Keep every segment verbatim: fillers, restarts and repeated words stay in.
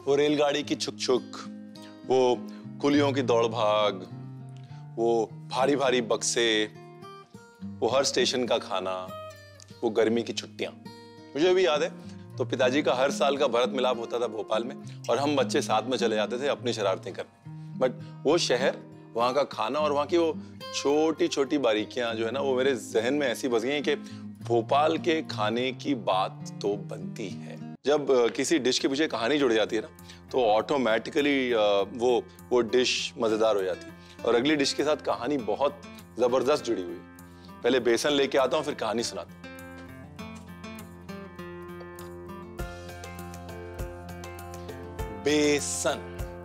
वो रेलगाड़ी की छुक छुक, वो कुलियों की दौड़ भाग, वो भारी भारी बक्से, वो हर स्टेशन का खाना, वो गर्मी की छुट्टियां। मुझे भी याद है, तो पिताजी का हर साल का भरत मिलाप होता था भोपाल में और हम बच्चे साथ में चले जाते थे अपनी शरारतें करने। बट वो शहर, वहाँ का खाना और वहाँ की वो छोटी छोटी बारीकियां जो है ना, वो मेरे जहन में ऐसी बस गई कि भोपाल के खाने की बात तो बनती है। जब किसी डिश के पीछे कहानी जुड़ जाती है ना, तो ऑटोमेटिकली वो वो डिश मजेदार हो जाती है। और अगली डिश के साथ कहानी बहुत जबरदस्त जुड़ी हुई है। पहले बेसन लेके आता हूँ, फिर कहानी सुनाता हूँ। बेसन,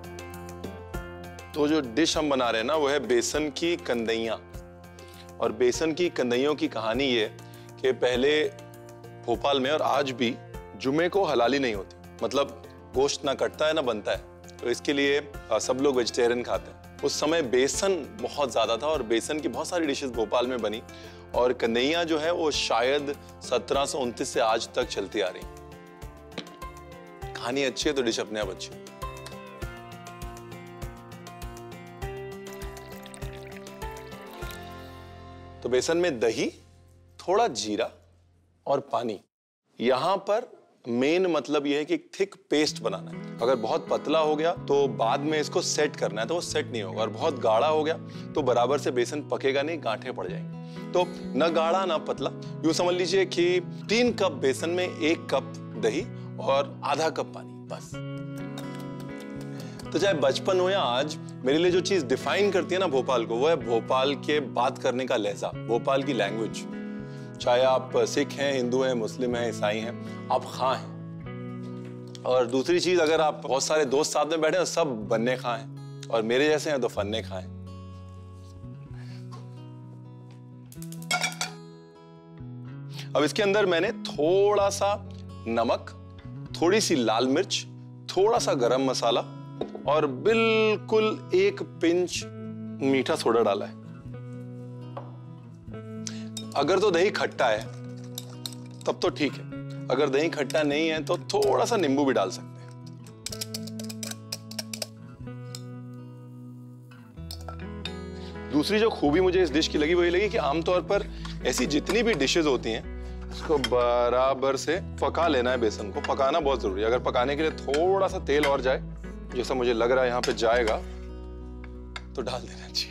तो जो डिश हम बना रहे हैं ना, वो है बेसन की कंदैयां। और बेसन की कंदैयों की कहानी ये कि पहले भोपाल में और आज भी जुमे को हलाली नहीं होती, मतलब गोश्त ना कटता है ना बनता है, तो इसके लिए सब लोग वेजिटेरियन खाते हैं। उस समय बेसन बहुत ज्यादा था और बेसन की बहुत सारी डिशेस भोपाल में बनी और कंदैयां जो है वो शायद सत्रह सौ उनतीस से आज तक चलती आ रही। कहानी अच्छी है तो डिश अपने आप अच्छी। तो बेसन में दही, थोड़ा जीरा और पानी। यहां पर मेन मतलब यह है कि एक थिक पेस्ट बनाना है। अगर बहुत पतला हो गया तो बाद में इसको सेट करना है, तो वो सेट नहीं होगा। और बहुत गाढ़ा हो गया तो बराबर से बेसन पकेगा नहीं, गांठें पड़ जाएंगी। तो न गाढ़ा ना पतला, यूं समझ लीजिए कि तीन कप बेसन में एक कप दही और आधा कप पानी, बस। तो चाहे बचपन हो या आज, मेरे लिए जो चीज डिफाइन करती है ना भोपाल को, वो है भोपाल के बात करने का लहजा, भोपाल की लैंग्वेज। चाहे आप सिख हैं, हिंदू हैं, मुस्लिम हैं, ईसाई हैं, आप खां हैं। और दूसरी चीज, अगर आप बहुत सारे दोस्त साथ में बैठे हैं, सब बन्ने खां हैं, और मेरे जैसे हैं तो फन्ने खां हैं। अब इसके अंदर मैंने थोड़ा सा नमक, थोड़ी सी लाल मिर्च, थोड़ा सा गरम मसाला और बिल्कुल एक पिंच मीठा सोडा डाला है। अगर तो दही खट्टा है तब तो ठीक है, अगर दही खट्टा नहीं है तो थोड़ा सा नींबू भी डाल सकते हैं। दूसरी जो खूबी मुझे इस डिश की लगी वो ये लगी कि आमतौर पर ऐसी जितनी भी डिशेस होती हैं, इसको बराबर से पका लेना है। बेसन को पकाना बहुत जरूरी है। अगर पकाने के लिए थोड़ा सा तेल और जाए, जैसा मुझे लग रहा है यहाँ पे जाएगा, तो डाल देना चाहिए।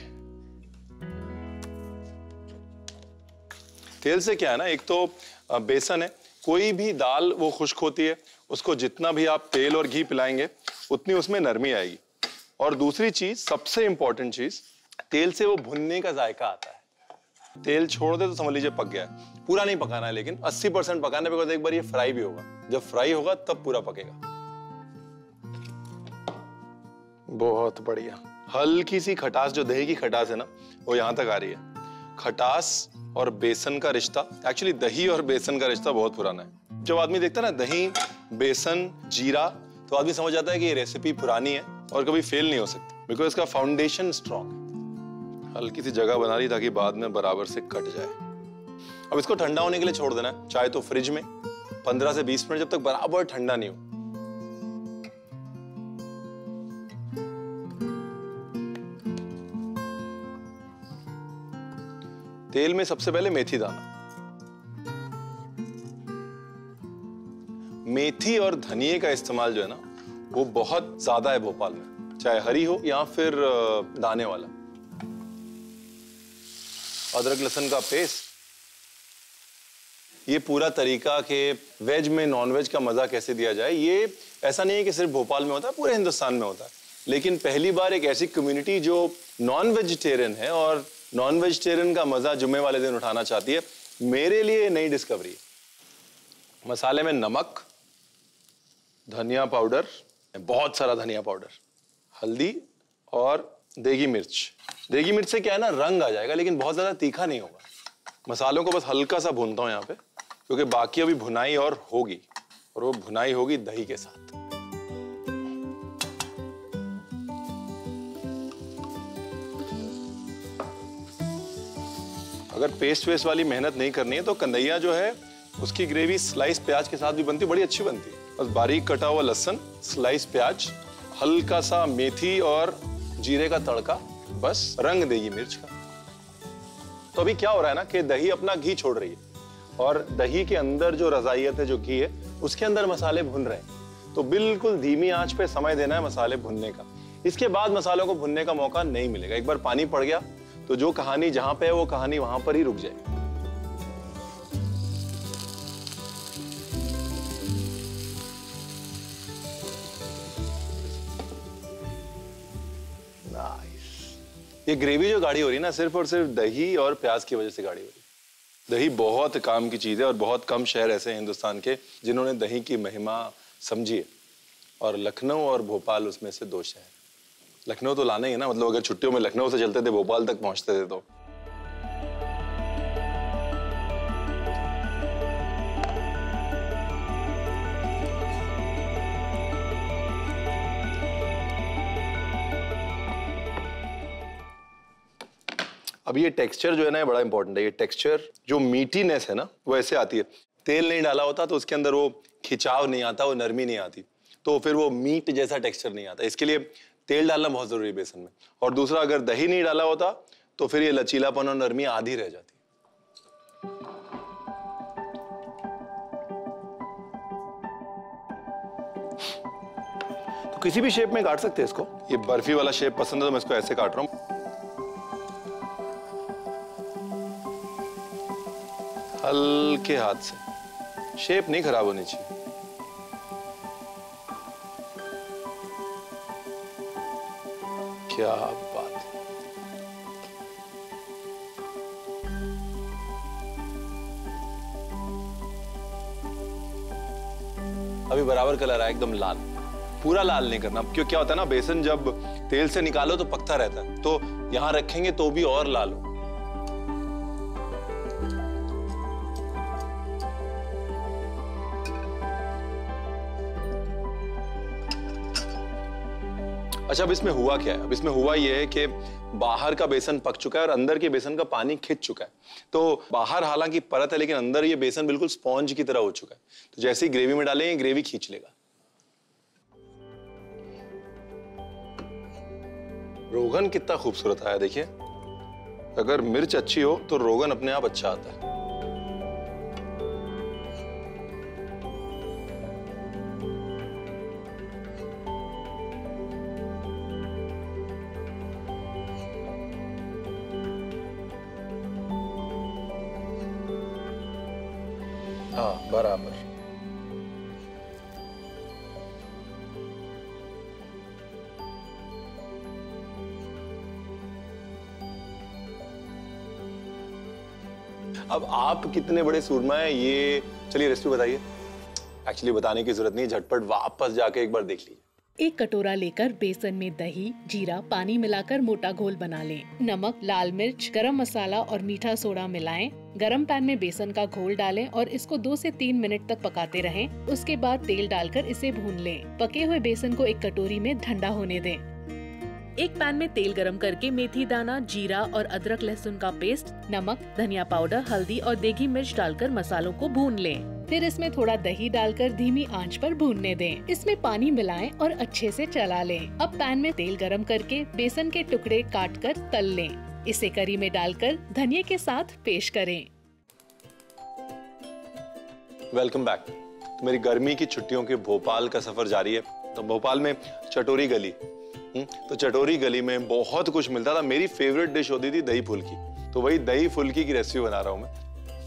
तेल से क्या है ना, एक तो बेसन है, कोई भी दाल वो खुश्क होती है, उसको जितना भी आप तेल और घी पिलाएंगे उतनी उसमें नरमी आएगी। और दूसरी चीज, सबसे इंपॉर्टेंट चीज, तेल से वो भुनने का जायका आता है। तेल छोड़ दे तो समझ लीजिए पक गया है। पूरा नहीं पकाना है, लेकिन अस्सी परसेंट पकाने के बाद एक बार ये फ्राई भी होगा। जब फ्राई होगा तब पूरा पकेगा। बहुत बढ़िया। हल्की सी खटास, जो दही की खटास है ना, वो यहां तक आ रही है। खटास और बेसन का रिश्ता, एक्चुअली दही और बेसन का रिश्ता बहुत पुराना है। जब आदमी देखता है ना दही, बेसन, जीरा, तो आदमी समझ जाता है कि ये रेसिपी पुरानी है और कभी फेल नहीं हो सकती, बिकॉज इसका फाउंडेशन स्ट्रॉन्ग है। हल्की सी जगह बना रही ताकि बाद में बराबर से कट जाए। अब इसको ठंडा होने के लिए छोड़ देना है, चाहे तो फ्रिज में पंद्रह से बीस मिनट, जब तक बराबर ठंडा नहीं हो। तेल में सबसे पहले मेथी दाना। मेथी और धनिये का इस्तेमाल जो है ना, वो बहुत ज्यादा है भोपाल में, चाहे हरी हो या फिर दाने वाला। अदरक लहसुन का पेस्ट। ये पूरा तरीका कि वेज में नॉन वेज का मजा कैसे दिया जाए, ये ऐसा नहीं है कि सिर्फ भोपाल में होता है, पूरे हिंदुस्तान में होता है। लेकिन पहली बार एक ऐसी कम्युनिटी जो नॉन वेजिटेरियन है और नॉन वेजिटेरियन का मजा जुम्मे वाले दिन उठाना चाहती है, मेरे लिए नई डिस्कवरी है। मसाले में नमक, धनिया पाउडर, बहुत सारा धनिया पाउडर, हल्दी और देगी मिर्च। देगी मिर्च से क्या है ना, रंग आ जाएगा, लेकिन बहुत ज्यादा तीखा नहीं होगा। मसालों को बस हल्का सा भूनता हूं यहाँ पे, क्योंकि बाकी अभी भुनाई और होगी, और वो भुनाई होगी दही के साथ। अगर पेस्ट वेस्ट वाली मेहनत नहीं करनी है तो कंदैया जो है उसकी ग्रेवी स्लाइस प्याज के साथ भी बनती है, बड़ी अच्छी बनती है। बस बारीक कटा हुआ लहसुन, स्लाइस प्याज, हल्का सा मेथी और जीरे का तड़का, बस रंग देगी मिर्च का। तो अभी क्या हो रहा है ना कि दही अपना घी छोड़ रही है और दही के अंदर जो रजायत है, जो घी है, उसके अंदर मसाले भुन रहे हैं। तो बिल्कुल धीमी आंच पे समय देना है मसाले भुनने का। इसके बाद मसालों को भुनने का मौका नहीं मिलेगा। एक बार पानी पड़ गया तो जो कहानी जहां पे है वो कहानी वहां पर ही रुक जाएगी। ये ग्रेवी जो गाढ़ी हो रही है ना, सिर्फ और सिर्फ दही और प्याज की वजह से गाढ़ी हो रही है। दही बहुत काम की चीज है और बहुत कम शहर ऐसे हैं हिंदुस्तान के जिन्होंने दही की महिमा समझी है, और लखनऊ और भोपाल उसमें से दो शहर। लखनऊ तो लाना ही है ना, मतलब अगर छुट्टियों में लखनऊ से चलते थे भोपाल तक पहुंचते थे तो। अब ये टेक्सचर जो है ना, ये बड़ा इंपॉर्टेंट है। ये टेक्सचर, जो मीठीनेस है ना, वो ऐसे आती है। तेल नहीं डाला होता तो उसके अंदर वो खिंचाव नहीं आता, वो नरमी नहीं आती, तो फिर वो मीट जैसा टेक्सचर नहीं आता। इसके लिए तेल डालना बहुत जरूरी है बेसन में। और दूसरा, अगर दही नहीं डाला होता तो फिर ये लचीलापन और नरमी आधी रह जाती। तो किसी भी शेप में काट सकते हैं इसको। ये बर्फी वाला शेप पसंद है तो मैं इसको ऐसे काट रहा हूं, हल्के हाथ से। शेप नहीं खराब होनी चाहिए। क्या बात है। अभी बराबर कलर आया, एकदम लाल। पूरा लाल नहीं करना, क्यों क्या होता है ना, बेसन जब तेल से निकालो तो पकता रहता है, तो यहां रखेंगे तो भी और लाल हो। अच्छा, अब इसमें हुआ क्या है? अब इसमें हुआ ये है कि बाहर का बेसन पक चुका है और अंदर के बेसन का पानी खिंच चुका है। तो बाहर हालांकि परत है, लेकिन अंदर ये बेसन बिल्कुल स्पॉन्ज की तरह हो चुका है। तो जैसे ही ग्रेवी में डालेंगे, ग्रेवी खींच लेगा। रोगन कितना खूबसूरत आया, देखिए। अगर मिर्च अच्छी हो तो रोगन अपने आप अच्छा आता है। हाँ, बराबर। अब आप कितने बड़े सूरमा हैं, ये चलिए रेसिपी बताइए। एक्चुअली बताने की जरूरत नहीं, झटपट वापस जाके एक बार देख लीजिए। एक कटोरा लेकर बेसन में दही, जीरा, पानी मिलाकर मोटा घोल बना लें। नमक, लाल मिर्च, गरम मसाला और मीठा सोडा मिलाएं। गरम पैन में बेसन का घोल डालें और इसको दो से तीन मिनट तक पकाते रहें। उसके बाद तेल डालकर इसे भून लें। पके हुए बेसन को एक कटोरी में ठंडा होने दें। एक पैन में तेल गरम करके मेथी दाना, जीरा और अदरक लहसुन का पेस्ट, नमक, धनिया पाउडर, हल्दी और देगी मिर्च डालकर मसालों को भून लें। फिर इसमें थोड़ा दही डालकर धीमी आंच पर भूनने दें। इसमें पानी मिलाएं और अच्छे से चला लें। अब पैन में तेल गरम करके बेसन के टुकड़े काटकर तल लें। इसे करी में डालकर धनिया के साथ पेश करें। Welcome back. तो मेरी गर्मी की छुट्टियों के भोपाल का सफर जारी है। तो भोपाल में चटोरी गली, तो चटोरी गली में बहुत कुछ मिलता था। मेरी फेवरेट डिश होती थी दही फुल्की। तो वही दही फुल्की की रेसिपी बना रहा हूं मैं।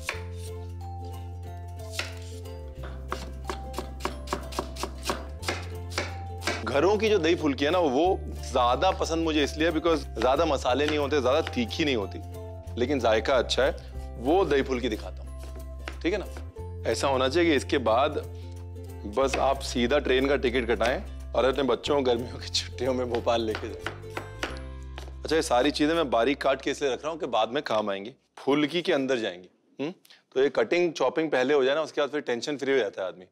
घरों की जो दही फुल्की है ना, वो ज्यादा पसंद मुझे इसलिए बिकॉज ज्यादा मसाले नहीं होते, ज्यादा तीखी नहीं होती, लेकिन जायका अच्छा है। वो दही फुल्की दिखाता हूं, ठीक है ना। ऐसा होना चाहिए कि इसके बाद बस आप सीधा ट्रेन का टिकट कटाएं और अपने बच्चों को गर्मियों की छुट्टियों में भोपाल लेके जाएं। अच्छा, ये सारी चीजें मैं बारीक काट के इसलिए रख रहा हूँ कि बाद में काम आएंगी, फुल्की के अंदर जाएंगी। हम्म तो ये कटिंग चॉपिंग पहले हो जाए ना, उसके बाद फिर टेंशन फ्री हो जाता है आदमी।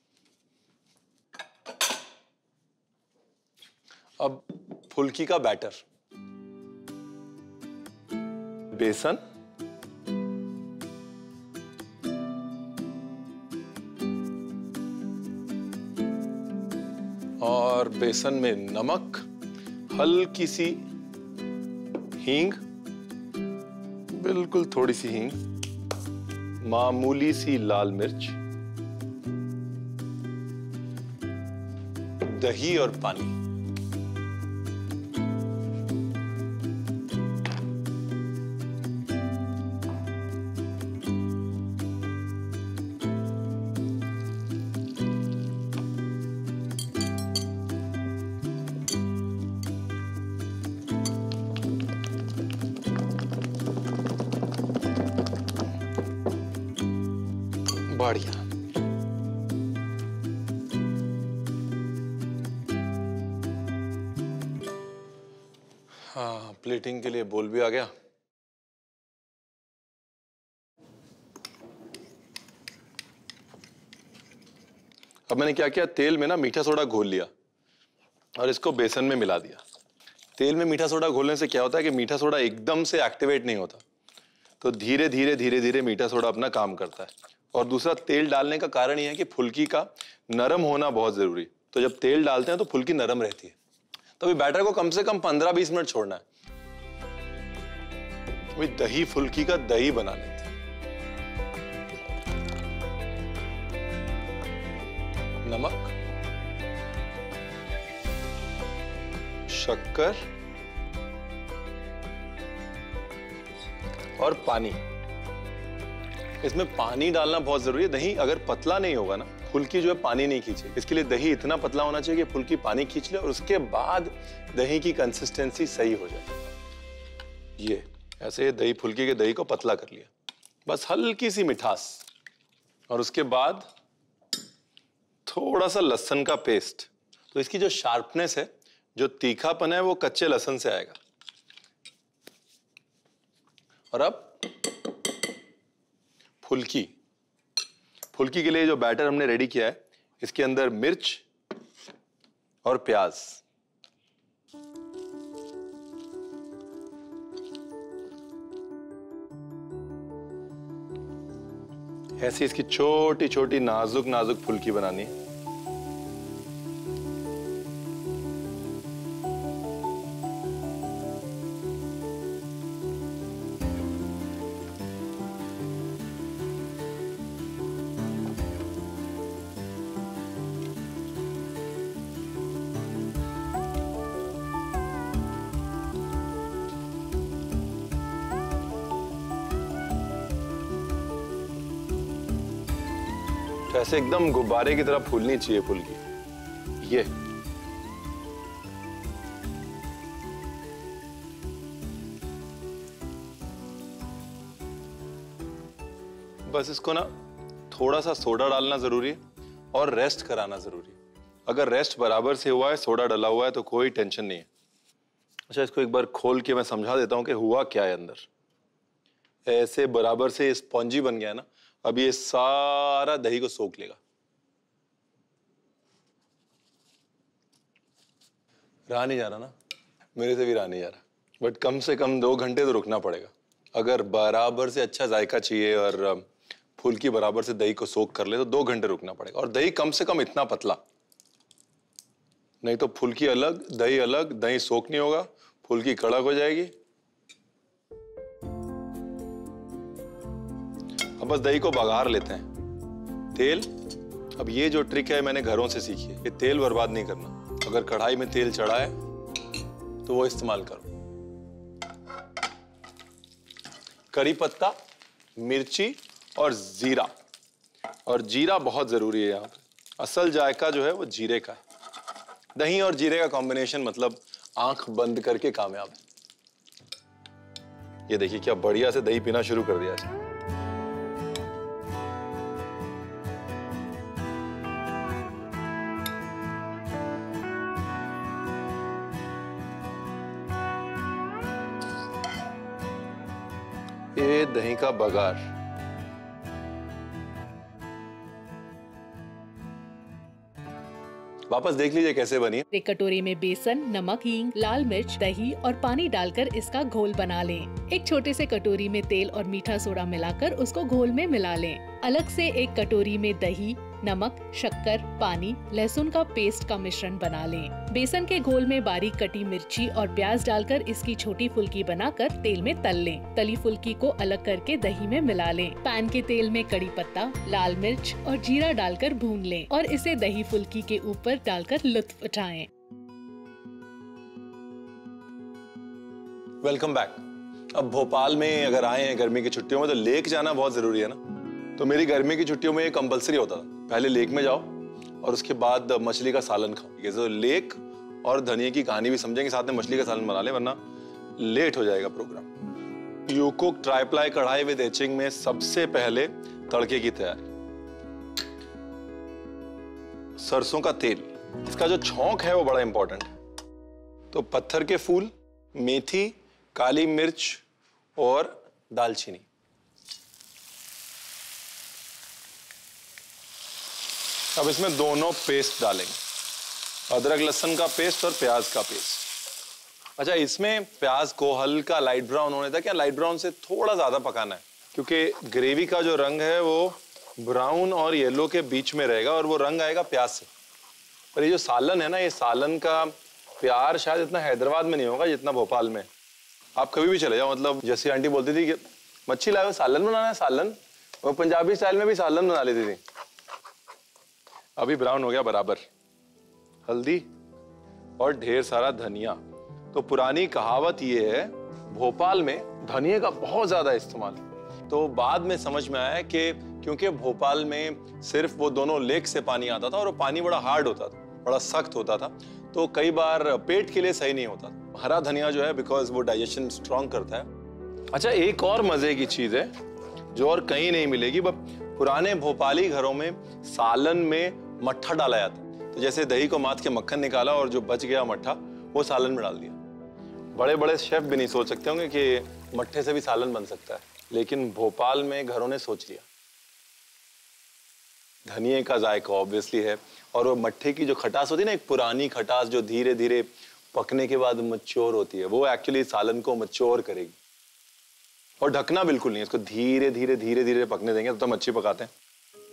अब फुल्की का बैटर, बेसन, और बेसन में नमक, हल्की सी हींग, बिल्कुल थोड़ी सी हींग, मामूली सी लाल मिर्च, दही और पानी। बढ़िया। हाँ, प्लेटिंग के लिए बोल भी आ गया। अब मैंने क्या किया, तेल में ना मीठा सोडा घोल लिया और इसको बेसन में मिला दिया। तेल में मीठा सोडा घोलने से क्या होता है कि मीठा सोडा एकदम से एक्टिवेट नहीं होता, तो धीरे धीरे धीरे धीरे मीठा सोडा अपना काम करता है। और दूसरा, तेल डालने का कारण यह है कि फुल्की का नरम होना बहुत जरूरी। तो जब तेल डालते हैं तो फुल्की नरम रहती है। तो अभी बैटर को कम से कम पंद्रह बीस मिनट छोड़ना है। वही दही फुल्की का दही बना लेते हैं। नमक, शक्कर और पानी। इसमें पानी डालना बहुत जरूरी है। दही अगर पतला नहीं होगा ना, फुल्की जो है पानी नहीं खींचे। इसके लिए दही इतना पतला होना चाहिए कि फुल्की पानी खींच ले और उसके बाद दही की कंसिस्टेंसी सही हो जाए। ये ऐसे दही, फुल्की के दही को पतला कर लिया, बस हल्की सी मिठास। और उसके बाद थोड़ा सा लहसुन का पेस्ट। तो इसकी जो शार्पनेस है, जो तीखापन है, वो कच्चे लहसुन से आएगा। और अब फुल्की फुल्की के लिए जो बैटर हमने रेडी किया है, इसके अंदर मिर्च और प्याज, ऐसी इसकी छोटी छोटी नाजुक नाजुक फुल्की बनानी है। ऐसे एकदम गुब्बारे की तरह फूलनी चाहिए फुल्की। ये बस इसको ना थोड़ा सा सोडा डालना जरूरी है और रेस्ट कराना जरूरी है। अगर रेस्ट बराबर से हुआ है, सोडा डला हुआ है, तो कोई टेंशन नहीं है। अच्छा, इसको एक बार खोल के मैं समझा देता हूं कि हुआ क्या है अंदर। ऐसे बराबर से स्पॉन्जी बन गया ना, अब ये सारा दही को सोख लेगा। रहा नहीं जा रहा ना, मेरे से भी रहा नहीं जा रहा, बट कम से कम दो घंटे तो रुकना पड़ेगा। अगर बराबर से अच्छा जायका चाहिए और फुल्की बराबर से दही को सोख कर ले तो दो घंटे रुकना पड़ेगा। और दही कम से कम इतना पतला, नहीं तो फुल्की अलग दही अलग, दही सोख नहीं होगा, फुल्की कड़क हो जाएगी। अब बस दही को बघार लेते हैं। तेल, अब ये जो ट्रिक है मैंने घरों से सीखी है, ये तेल बर्बाद नहीं करना। अगर कढ़ाई में तेल चढ़ा है तो वो इस्तेमाल करो। करी पत्ता, मिर्ची और जीरा, और जीरा बहुत जरूरी है यहाँ पे। असल जायका जो है वो जीरे का है। दही और जीरे का कॉम्बिनेशन मतलब आंख बंद करके कामयाब है। ये देखिए क्या बढ़िया से दही पीना शुरू कर दिया है। ये दही का बघार, वापस देख लीजिए कैसे बनी है। एक कटोरी में बेसन, नमक, हींग, लाल मिर्च, दही और पानी डालकर इसका घोल बना लें। एक छोटे से कटोरी में तेल और मीठा सोडा मिलाकर उसको घोल में मिला लें। अलग से एक कटोरी में दही, नमक, शक्कर, पानी, लहसुन का पेस्ट का मिश्रण बना लें। बेसन के घोल में बारीक कटी मिर्ची और प्याज डालकर इसकी छोटी फुल्की बनाकर तेल में तल लें। तली फुल्की को अलग करके दही में मिला लें। पैन के तेल में कड़ी पत्ता, लाल मिर्च और जीरा डालकर भून लें और इसे दही फुल्की के ऊपर डालकर लुत्फ उठाएं। Welcome back. अब भोपाल में अगर आए हैं गर्मी की छुट्टियों में तो लेक जाना बहुत जरूरी है ना। तो मेरी गर्मी की छुट्टियों में ये कंपलसरी होता था, पहले लेक में जाओ और उसके बाद मछली का सालन खाओ। तो लेक और धनिया की कहानी भी समझेंगे, साथ में मछली का सालन बना ले वरना लेट हो जाएगा programme. You cook triply kadai with etching में सबसे पहले तड़के की तैयारी। सरसों का तेल, इसका जो छौंक है वो बड़ा इंपॉर्टेंट है। तो पत्थर के फूल, मेथी, काली मिर्च और दालचीनी। अब इसमें दोनों पेस्ट डालेंगे, अदरक लहसुन का पेस्ट और प्याज का पेस्ट। अच्छा, इसमें प्याज को हल्का लाइट ब्राउन होने तक या लाइट ब्राउन से थोड़ा ज्यादा पकाना है, क्योंकि ग्रेवी का जो रंग है वो ब्राउन और येलो के बीच में रहेगा और वो रंग आएगा प्याज से। पर ये जो सालन है ना, ये सालन का प्यार शायद इतना हैदराबाद में नहीं होगा जितना भोपाल में। आप कभी भी चले जाओ, मतलब जैसे आंटी बोलती थी कि मच्छी लाओ सालन बनाना है, सालन, वो पंजाबी स्टाइल में भी सालन बना लेती थी। अभी ब्राउन हो गया बराबर, हल्दी और ढेर सारा धनिया। तो पुरानी कहावत ये है भोपाल में धनिया का बहुत ज्यादा इस्तेमाल। तो बाद में समझ में आया कि क्योंकि भोपाल में सिर्फ वो दोनों लेक से पानी आता था और वो पानी बड़ा हार्ड होता था, बड़ा सख्त होता था, तो कई बार पेट के लिए सही नहीं होता। हरा धनिया जो है बिकॉज वो डाइजेशन स्ट्रॉन्ग करता है। अच्छा, एक और मजे की चीज है जो और कहीं नहीं मिलेगी, पुराने भोपाली घरों में सालन में मट्ठा डाला जाता। तो जैसे दही को माथ के मक्खन निकाला और जो बच गया मट्ठा वो सालन में डाल दिया। बड़े बड़े शेफ भी नहीं सोच सकते होंगे कि मट्ठे से भी सालन बन सकता है, लेकिन भोपाल में घरों ने सोच लिया। धनिये का जायका ऑब्वियसली है और वो मट्ठे की जो खटास होती है ना, एक पुरानी खटास जो धीरे धीरे पकने के बाद मैच्योर होती है, वो एक्चुअली सालन को मैच्योर करेगी। और ढकना बिल्कुल नहीं, इसको धीरे धीरे धीरे धीरे पकने देंगे तो मच्छी पकाते हैं।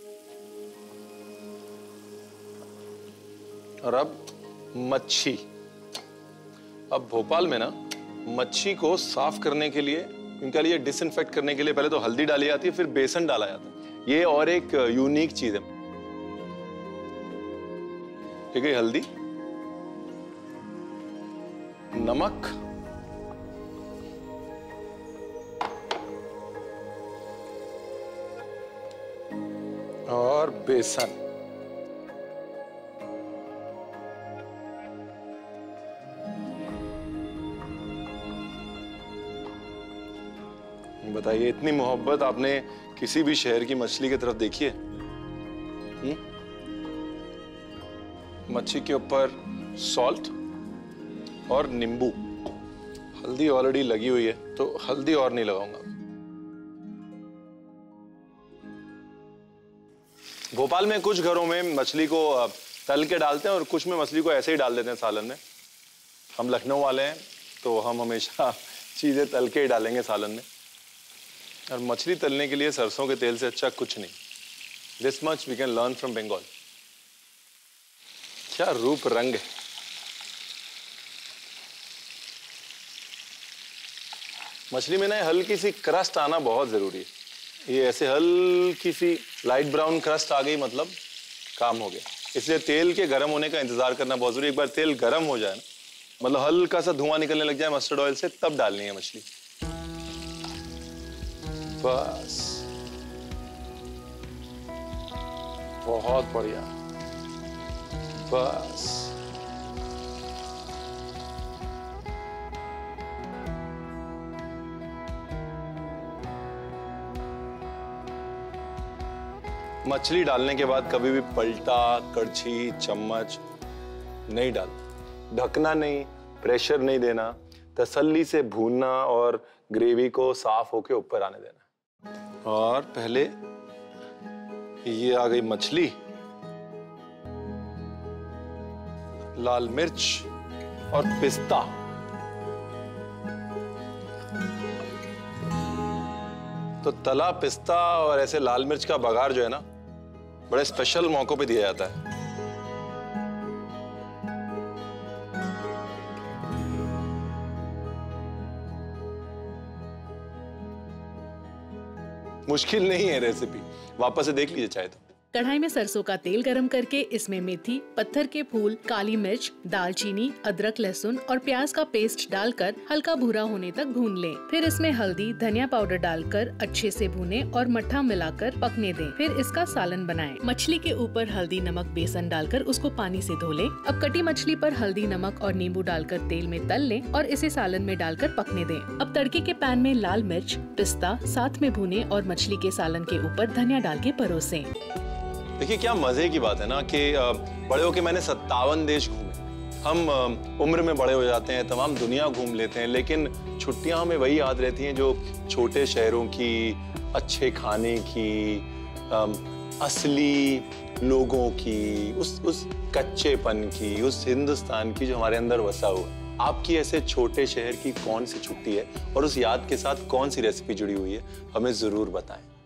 और अब मच्छी। अब भोपाल में ना मच्छी को साफ करने के लिए, इनके लिए डिसइंफेक्ट करने के लिए पहले तो हल्दी डाली जाती है, फिर बेसन डाला जाता है। ये और एक यूनिक चीज है। ठीक है, हल्दी, नमक, और बेसन। बताइए, इतनी मोहब्बत आपने किसी भी शहर की मछली की तरफ देखी है? मच्छी के ऊपर सॉल्ट और नींबू, हल्दी ऑलरेडी लगी हुई है तो हल्दी और नहीं लगाऊंगा। भोपाल में कुछ घरों में मछली को तल के डालते हैं और कुछ में मछली को ऐसे ही डाल देते हैं सालन में। हम लखनऊ वाले हैं तो हम हमेशा चीजें तल के ही डालेंगे सालन में। और मछली तलने के लिए सरसों के तेल से अच्छा कुछ नहीं। This much we can learn from Bengal. क्या रूप रंग है। मछली में ना हल्की सी क्रस्ट आना बहुत जरूरी है। ये ऐसे हल्की सी लाइट ब्राउन क्रस्ट आ गई मतलब काम हो गया। इसलिए तेल के गर्म होने का इंतजार करना बहुत जरूरी है। एक बार तेल गर्म हो जाए ना, मतलब हल्का सा धुआं निकलने लग जाए मस्टर्ड ऑयल से, तब डालनी है मछली। बस, बहुत बढ़िया। बस मछली डालने के बाद कभी भी पलटा, कड़छी, चम्मच नहीं डालना। ढकना नहीं, प्रेशर नहीं देना, तसल्ली से भूनना और ग्रेवी को साफ होके ऊपर आने देना। और पहले ये आ गई मछली, लाल मिर्च और पिस्ता। तो तला पिस्ता और ऐसे लाल मिर्च का बघार जो है ना, बड़े स्पेशल मौकों पे दिया जाता है। मुश्किल नहीं है रेसिपी, वापस से देख लीजिए चाहे तो। कढ़ाई में सरसों का तेल गरम करके इसमें मेथी, पत्थर के फूल, काली मिर्च, दालचीनी, अदरक, लहसुन और प्याज का पेस्ट डालकर हल्का भूरा होने तक भून लें। फिर इसमें हल्दी, धनिया पाउडर डालकर अच्छे से भूनें और मट्ठा मिलाकर पकने दें। फिर इसका सालन बनाएं। मछली के ऊपर हल्दी, नमक, बेसन डालकर उसको पानी से धो लें। अब कटी मछली पर हल्दी, नमक और नींबू डालकर तेल में तल लें और इसे सालन में डालकर पकने दें। अब तड़के के पैन में लाल मिर्च, पिस्ता साथ में भूने और मछली के सालन के ऊपर धनिया डाल के परोसें। देखिए क्या मजे की बात है ना कि बड़े होके मैंने सत्तावन देश घूमे। हम उम्र में बड़े हो जाते हैं, तमाम दुनिया घूम लेते हैं, लेकिन छुट्टियां हमें वही याद रहती हैं जो छोटे शहरों की, अच्छे खाने की, असली लोगों की, उस उस कच्चेपन की, उस हिंदुस्तान की जो हमारे अंदर वसा हुआ। आपकी ऐसे छोटे शहर की कौन सी छुट्टी है और उस याद के साथ कौन सी रेसिपी जुड़ी हुई है, हमें जरूर बताएं।